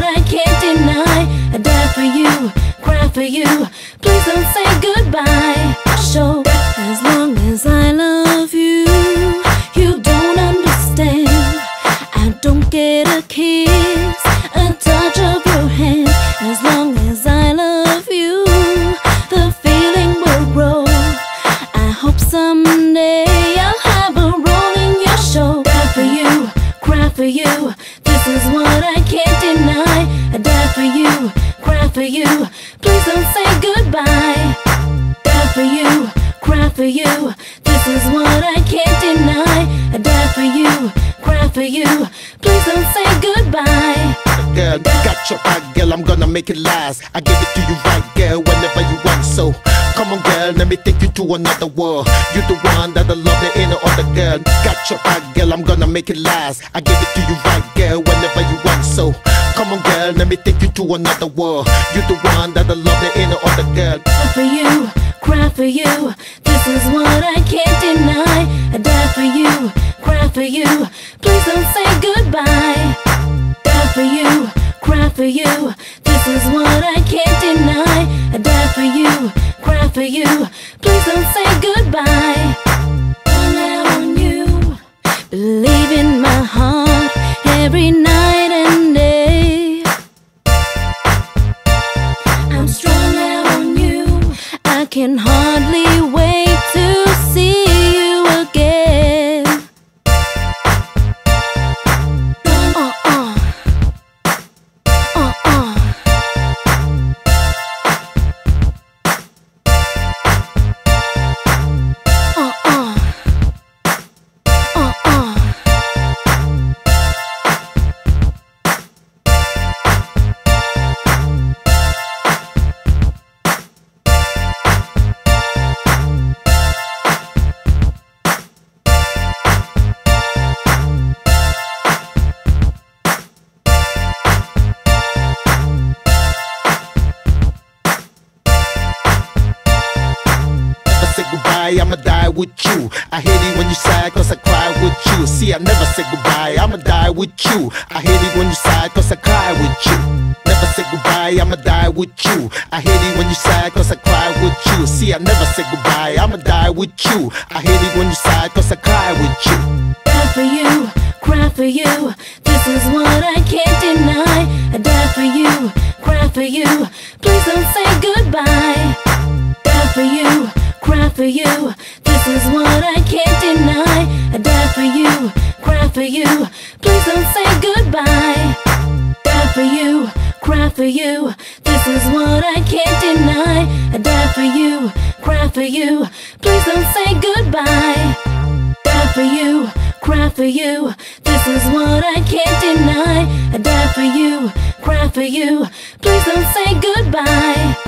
I can't deny. I die for you, cry for you. Please don't say goodbye. Show as long as I love you, you don't understand. I don't get a kiss, a touch of your hand. As long as I love you, the feeling will grow. I hope someday I'll have a role in your show. Die for you, cry for you. This is what I can't deny. I die for you, cry for you. Please don't say goodbye. Die for you, cry for you. This is what I can't deny. I die for you, cry for you. Please don't say goodbye. Girl, got your back, girl, I'm gonna make it last. I give it to you right, girl, whenever you want. So come on, girl, let me take you to another world. You're the one that I love, there ain't no other girl. Got your back, girl, I'm gonna make it last. I give it to you right, girl, whenever you want. So come on, girl, let me take you to another world. You're the one that I love, there ain't no other girl. Die for you, cry for you. This is what I can't deny. I die for you, cry for you. Please don't say goodbye. Die for you, cry for you. This is what I can't deny. I die for you, cry for you. Please don't say goodbye. All out on you, believe in my heart every night and day. I'm strung out on you, I can hardly wait to see you again. I'ma die with you. I hate it when you sigh cause I cry with you. See, I never say goodbye, I'ma die with you. I hate it when you sigh cause I cry with you. Never say goodbye, I'ma die with you. I hate it when you sigh cause I cry with you. See, I never say goodbye, I'ma die with you. I hate it when you sigh cause I cry with you. Die for you, cry for you. This is what I can't deny. I die for you, cry for you. Please don't say goodbye. Die for you, cry for you. This is what I can't deny. I die for you, cry for you. Please don't say goodbye. Die for you, cry for you. This is what I can't deny. I die for you, cry for you. Please don't say goodbye. Die for you, cry for you. This is what I can't deny. I die for you, cry for you. Please don't say goodbye.